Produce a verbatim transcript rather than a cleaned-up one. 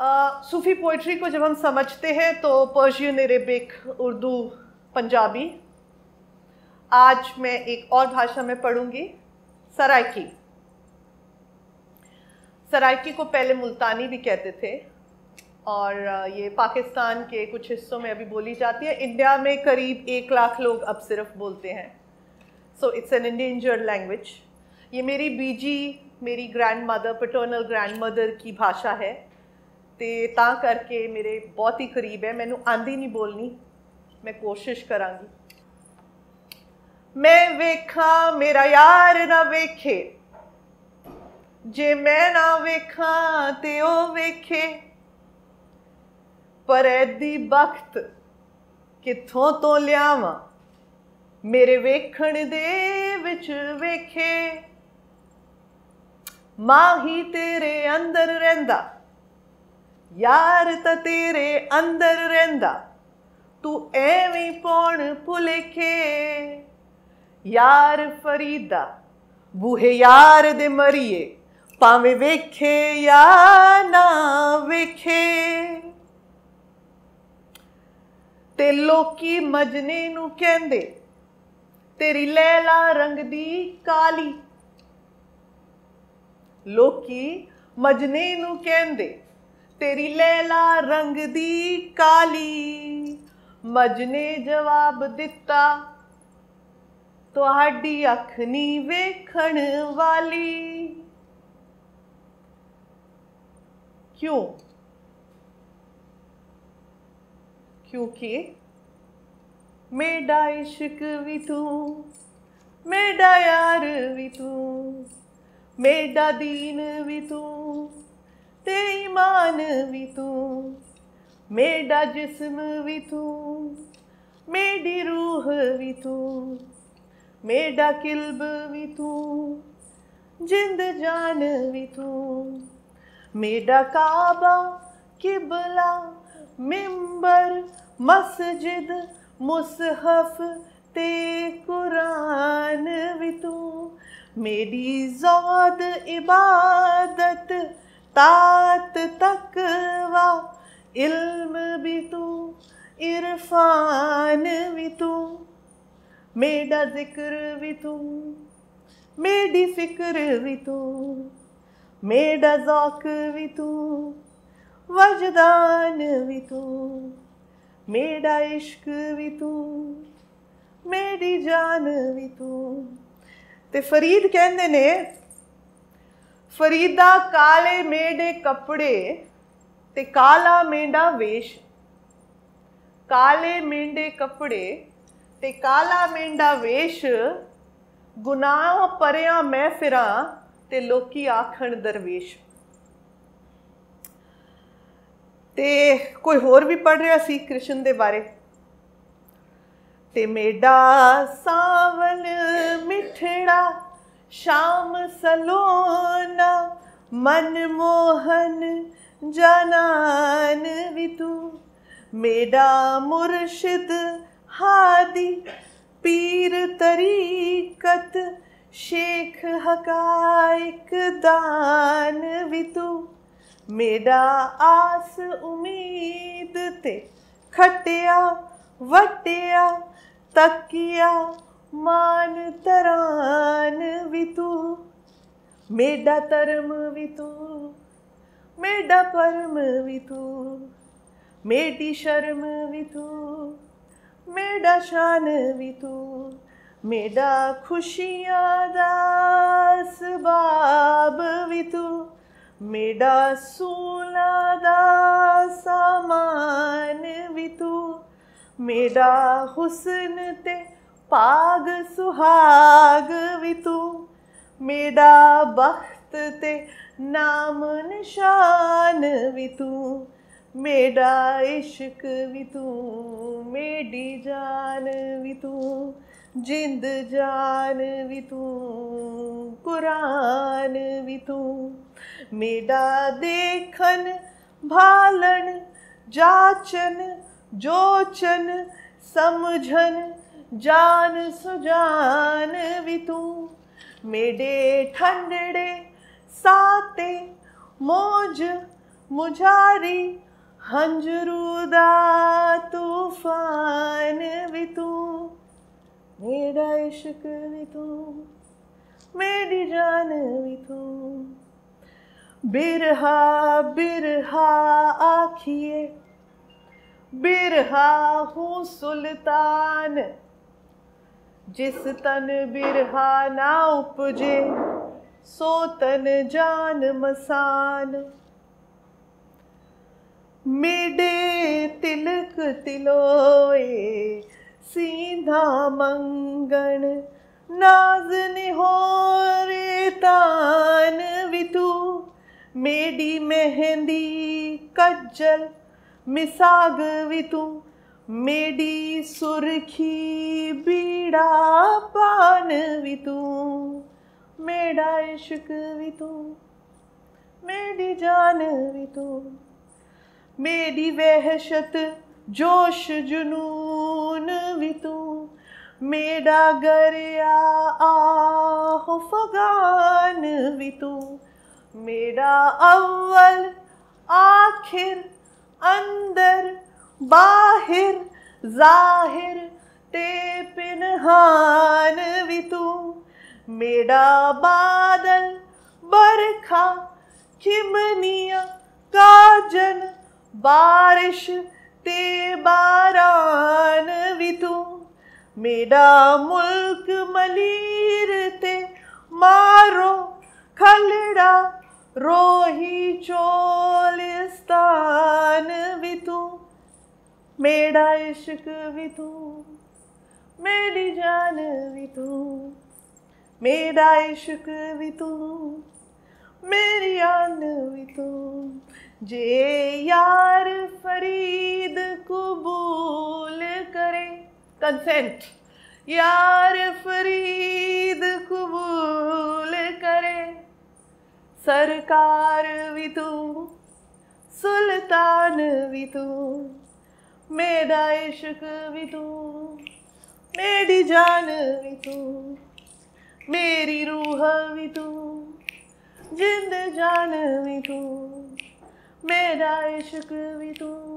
सूफ़ी poetry को जब हम समझते हैं तो पर्शियन, अरेबिक, उर्दू, पंजाबी। आज मैं एक और भाषा में पढ़ूंगी, सराइकी। सराइकी को पहले मुल्तानी भी कहते थे और ये पाकिस्तान के कुछ हिस्सों में अभी बोली जाती है। इंडिया में करीब एक लाख लोग अब सिर्फ बोलते हैं। So it's an endangered language. ये मेरी बीजी, मेरी grandmother, paternal grandmother की भाषा है ते ता करके मेरे बहुत ही करीब है। मैनू आंदी नहीं बोलनी, मैं कोशिश करांगी। मैं वेखा मेरा यार ना वेखे, जे मैं ना वेखा ते ओ वेखे, पर ऐदी बख्त कित्थों तो लियावां, मेरे वेखण दे विच वेखे। माही तेरे अंदर रहिंदा, यार तां तेरे अंदर रहिंदा, तू एवें पौण भुलेखे। यार फरीदा बूहे यार दे मरिए, भावें वेखे या ना वेखे। ते लोकी मजने नू कहंदे, तेरी लैला रंग दी काली। लोकी मजने नू कहंदे, तेरी लैला रंग दी काली। मजने जवाब दिता, तुहाडी अख नी वेखण वाली। क्यों? क्योंकि मेरा इश्क भी तू, मेरा यार भी तू, मेरा दीन भी तू, ते ईमान भी तू, मेरा जिस्म भी तू, मेरी रूह भी तू, मेरा किल्ब भी तू, जिंद जान भी तू। मेरा काबा, किबला, मिंबर, मस्जिद, मुसहफ ते कुरान भी तू। मेरी ज़ौद इबादत, तात तकवा, इल्म भी तू, इरफान भी तू। मेरा जिक्र भी तू, मेरी फिक्र भी तू, मेरा ज़ौक भी तू, वजदान भी तू, मेरा इश्क भी तू, मेरी जान भी तू। ते फरीद कहंदे ने, फरीदा काले मेढे कपड़े ते काला मेंढा वेश। काले मेंढे कपड़े ते काला मेंढा वेश, गुनाह परियां मैं फिरां ते लोकी आखण दरवेश। ते कोई होर भी पढ़ रहा सी कृष्ण दे बारे। ते मेरा सावन मिठड़ा, शाम सलोना, मनमोहन जनान भी तू। मेरा मुर्शिद हादी, पीर तरीकत, शेख हकाइक दान भी तू। मेरा आस उम्मीद ते खटिया वटिया, तकिया मान तरान भी तू। मेरा धर्म भी तू, मेरा परम भी तू, मेरी शर्म भी तू, मेरा शान भी तू। मेरा खुशियां दा असबाब भी तू, मेरा सूला दा सामान भी तू। मेरा हुस्न ते पाग सुहाग भी तू, मेरा बख्त ते नाम निशान भी तू। मेरा इश्क भी तू, मेरी जान भी तू, जिंद जान भी तू, कुरान भी तू। मेरा देखन भालन जाचन जोचन समझन जान सुजान भी तू। मेरे ठंडड़े साते मौज मुझारी हंजरूदा तूफान भी तू, मेरा इश्क भी तू, मेरी जान भी तू। बिरहा बिरहा आखिए, बिरहा हूँ सुल्तान, जिस तन बिरहा ना उपजे, सो तन जान मसान। मेडे तिलक तिलोए सीधा मंगन, नाज निहोरे तान भी तू, मेडी मेहंदी कज्जल मिसाग भी तू, मेडी सुर्खी बीड़ा पान भी तू, मेरा इश्क भी तू, मेरी जान भी तू। मेरी वहशत जोश जुनून भी तू, मेरा गरिया आहो फगान भी तू, मेरा अव्वल आखिर अंदर बाहिर जाहिर ते पिनहान भी तू, मेरा बादल बरखा चिमनिया काजन बारिश ते बारान भी तू, मेरा मुल्क मलीर ते मारो खलड़ा रोही चोलिस्तान भी तू, मेरा इश्क भी तू, मेरी जान भी तू, मेरा इश्क भी तू, मेरी जान भी तू। जे यार फरीद कबूल करे, कंसेंट, यार फरीद कबूल करे, सरकार भी तू, सुल्तान भी तू, मेरा इश्क भी तू, मेरी जान भी तू, मेरी रूह भी तू, जिंद जान भी तू, मेरा इश्क भी तू।